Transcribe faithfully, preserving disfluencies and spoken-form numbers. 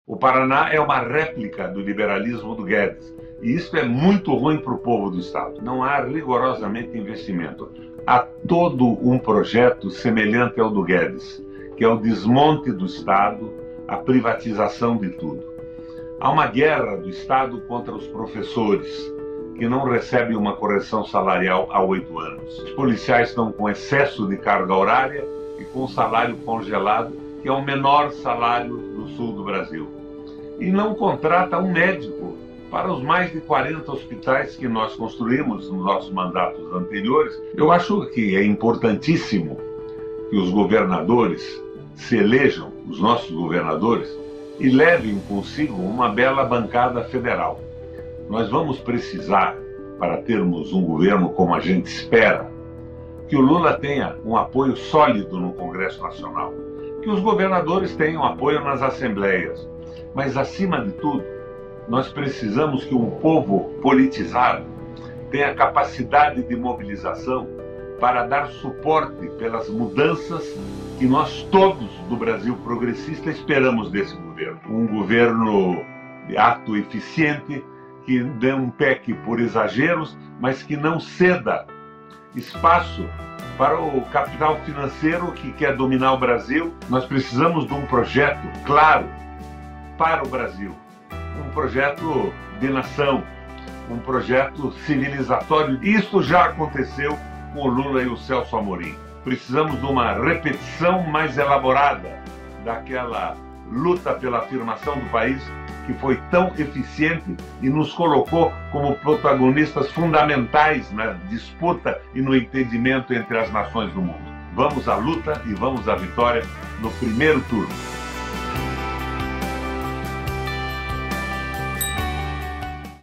O Paraná é uma réplica do liberalismo do Guedes. E isso é muito ruim para o povo do Estado. Não há rigorosamente investimento. Há todo um projeto semelhante ao do Guedes, que é o desmonte do Estado, a privatização de tudo. Há uma guerra do Estado contra os professores, que não recebem uma correção salarial há oito anos. Os policiais estão com excesso de carga horária e com salário congelado, que é o menor salário do sul do Brasil. E não contrata um médico para os mais de quarenta hospitais que nós construímos nos nossos mandatos anteriores. Eu acho que é importantíssimo que os governadores se elejam, os nossos governadores, e levem consigo uma bela bancada federal. Nós vamos precisar, para termos um governo como a gente espera, que o Lula tenha um apoio sólido no Congresso Nacional, que os governadores tenham apoio nas assembleias, mas, acima de tudo, nós precisamos que um povo politizado tenha capacidade de mobilização para dar suporte pelas mudanças que nós todos do Brasil progressista esperamos desse governo. Um governo de ato eficiente, que não peque por exageros, mas que não ceda espaço para o capital financeiro que quer dominar o Brasil. Nós precisamos de um projeto claro para o Brasil, um projeto de nação, um projeto civilizatório. Isso já aconteceu com o Lula e o Celso Amorim. Precisamos de uma repetição mais elaborada daquela luta pela afirmação do país, que foi tão eficiente e nos colocou como protagonistas fundamentais na disputa e no entendimento entre as nações do mundo. Vamos à luta e vamos à vitória no primeiro turno.